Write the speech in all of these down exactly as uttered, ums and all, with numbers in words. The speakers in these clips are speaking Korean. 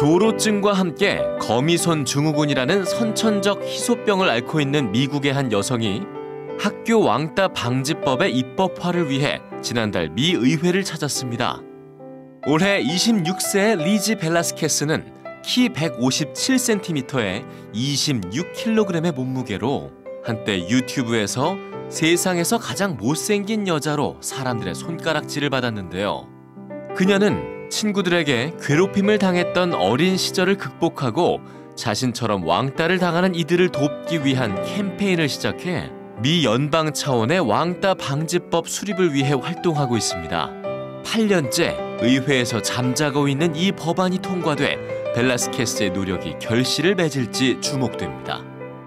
조로증과 함께 거미손 증후군이라는 선천적 희소병을 앓고 있는 미국의 한 여성이 학교 왕따 방지법의 입법화를 위해 지난달 미 의회를 찾았습니다. 올해 이십육 세의 리지 벨라스케스는 키 백오십칠 센티미터에 이십육 킬로그램의 몸무게로 한때 유튜브에서 세상에서 가장 못생긴 여자로 사람들의 손가락질을 받았는데요. 그녀는 친구들에게 괴롭힘을 당했던 어린 시절을 극복하고 자신처럼 왕따를 당하는 이들을 돕기 위한 캠페인을 시작해 미 연방 차원의 왕따 방지법 수립을 위해 활동하고 있습니다. 팔 년째 의회에서 잠자고 있는 이 법안이 통과돼 벨라스케스의 노력이 결실을 맺을지 주목됩니다.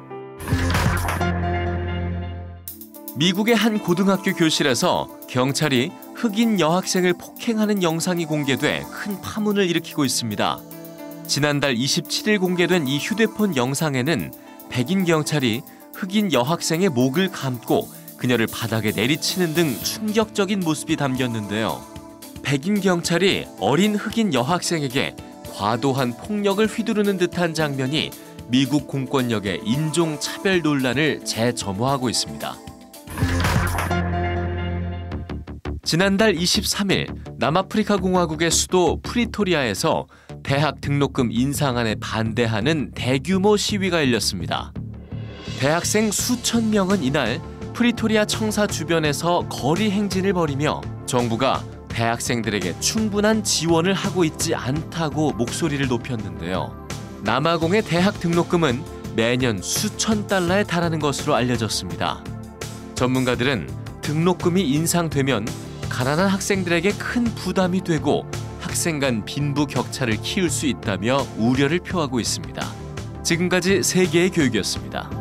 미국의 한 고등학교 교실에서 경찰이 흑인 여학생을 폭행하는 영상이 공개돼 큰 파문을 일으키고 있습니다. 지난달 이십칠 일 공개된 이 휴대폰 영상에는 백인 경찰이 흑인 여학생의 목을 감고 그녀를 바닥에 내리치는 등 충격적인 모습이 담겼는데요. 백인 경찰이 어린 흑인 여학생에게 과도한 폭력을 휘두르는 듯한 장면이 미국 공권력의 인종차별 논란을 재점화하고 있습니다. 지난달 이십삼 일 남아프리카 공화국의 수도 프리토리아에서 대학 등록금 인상안에 반대하는 대규모 시위가 열렸습니다. 대학생 수천 명은 이날 프리토리아 청사 주변에서 거리 행진을 벌이며 정부가 대학생들에게 충분한 지원을 하고 있지 않다고 목소리를 높였는데요. 남아공의 대학 등록금은 매년 수천 달러에 달하는 것으로 알려졌습니다. 전문가들은 등록금이 인상되면 가난한 학생들에게 큰 부담이 되고 학생 간 빈부 격차를 키울 수 있다며 우려를 표하고 있습니다. 지금까지 세계의 교육이었습니다.